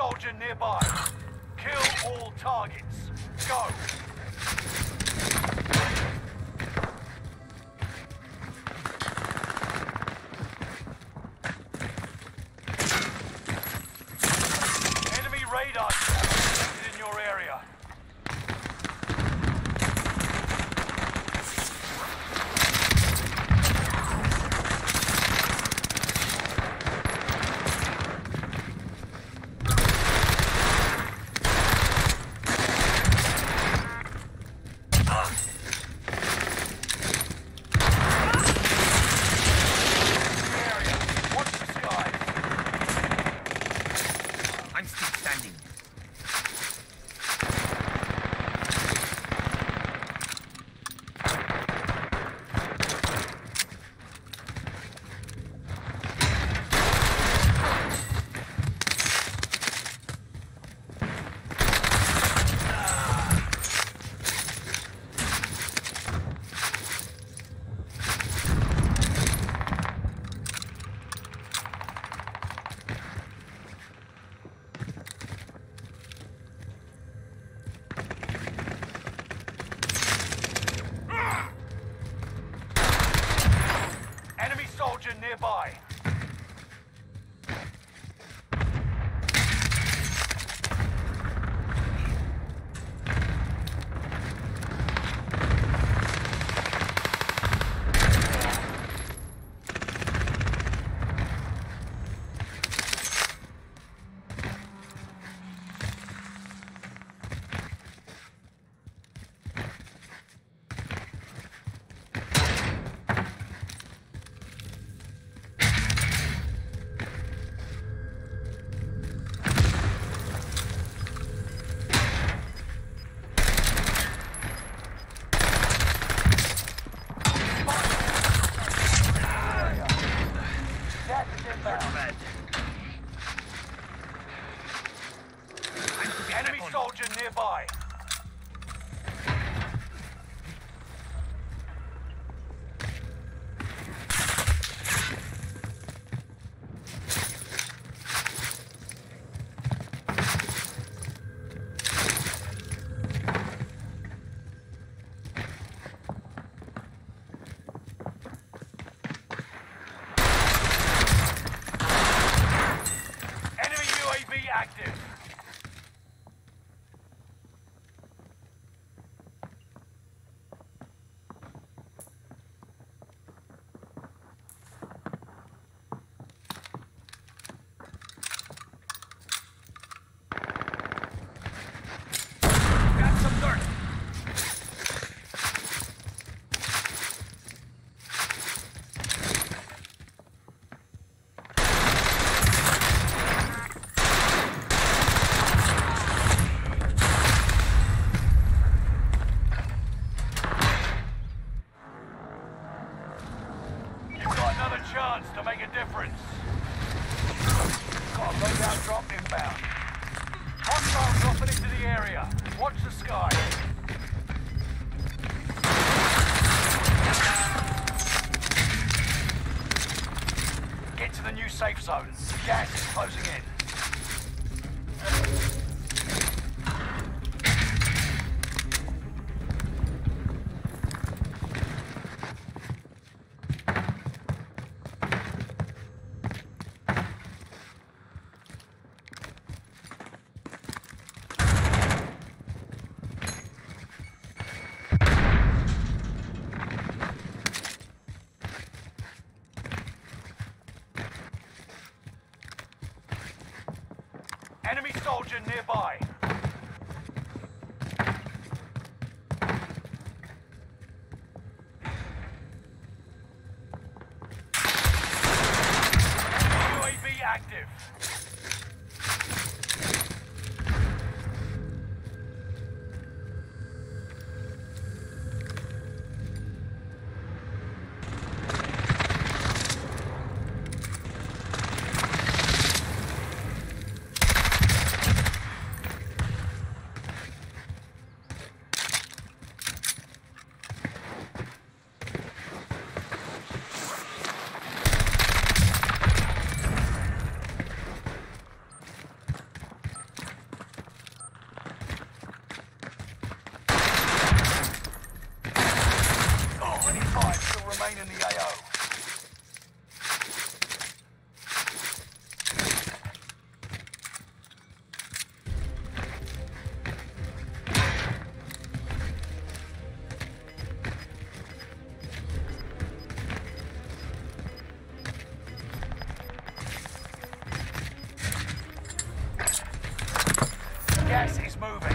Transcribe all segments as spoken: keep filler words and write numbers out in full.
soldier nearby. Kill all targets. Go. Enemy radar detected in your area. Soldier nearby. Enemy soldier nearby. Enemy U A V active. Chance to make a difference. Got a loadout drop inbound. Hostile dropping into the area. Watch the sky. Get to the new safe zone. Gas is closing in. Enemy soldier nearby. U A V active. Gas is moving.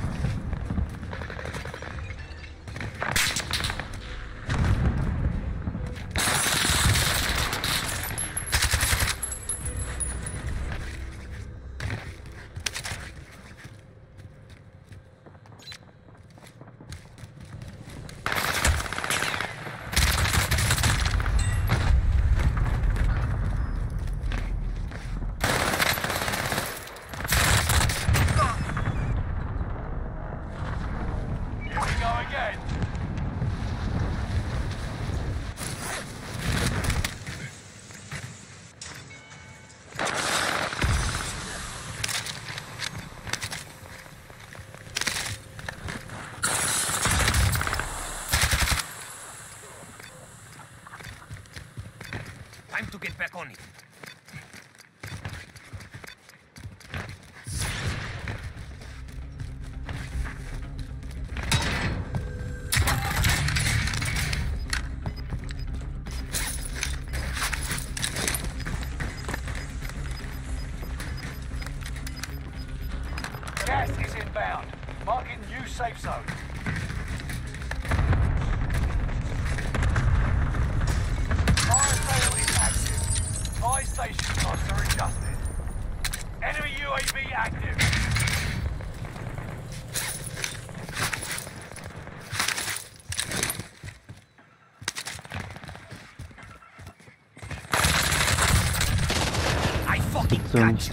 Time to get back on it. Gas is inbound. Marking new safe zone. Fire sale is active. Buy station costs are adjusted. Enemy U A V active. I fucking got you.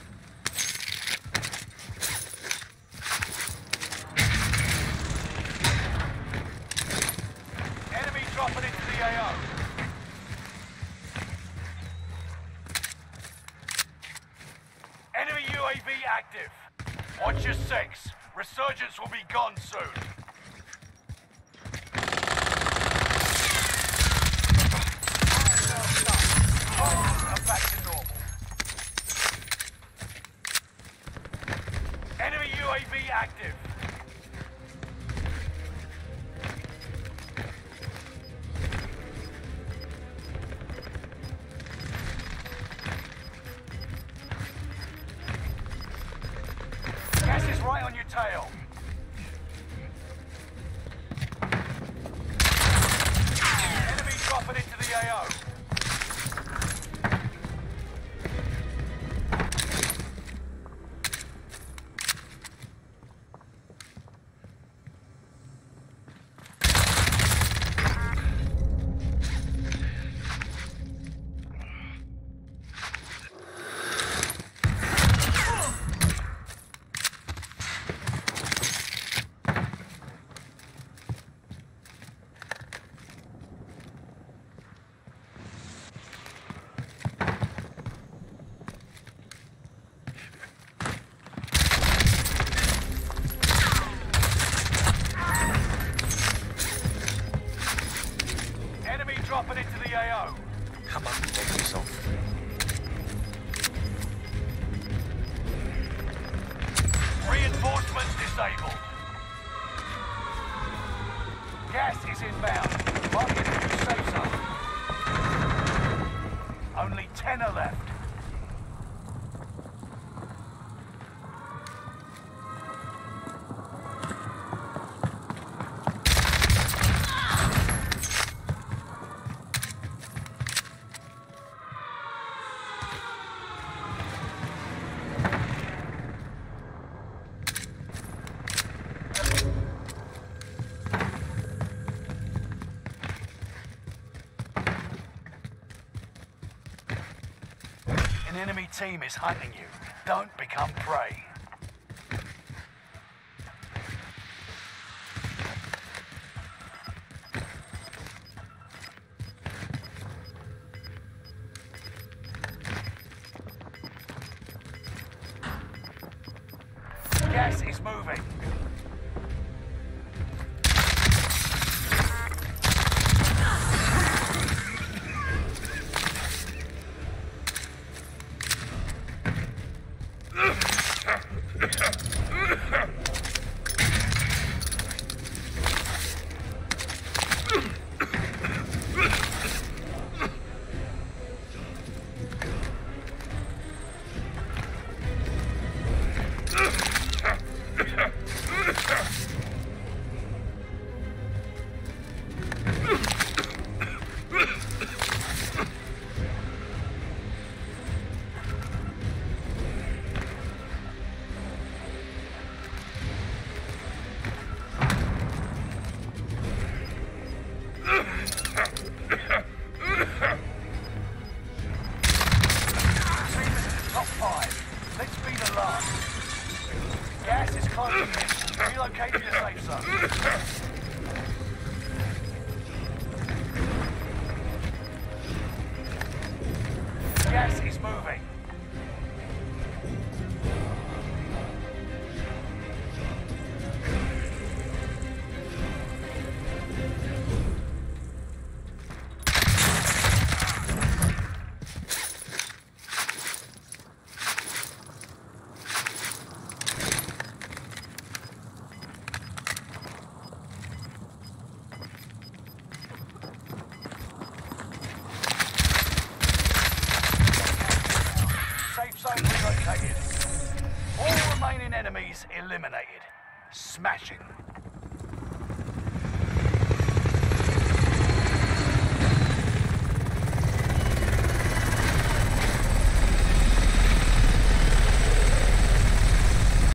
Enemy dropping into the A O. Enemy U A V active. Watch your six. Resurgence will be gone soon. Are back to normal. Enemy U A V active. Gas is right on your tail. Enemy dropping into the A O. Enemy dropping into the A O. How about you take this off? Reinforcements disabled. Gas is inbound. Marking new safe zone. Only ten are left. An enemy team is hunting you. Don't become prey. Gas is moving. the last. Gas is closing in. Relocating the safe zone. Gas is moving. Zone relocated. All remaining enemies eliminated. Smashing.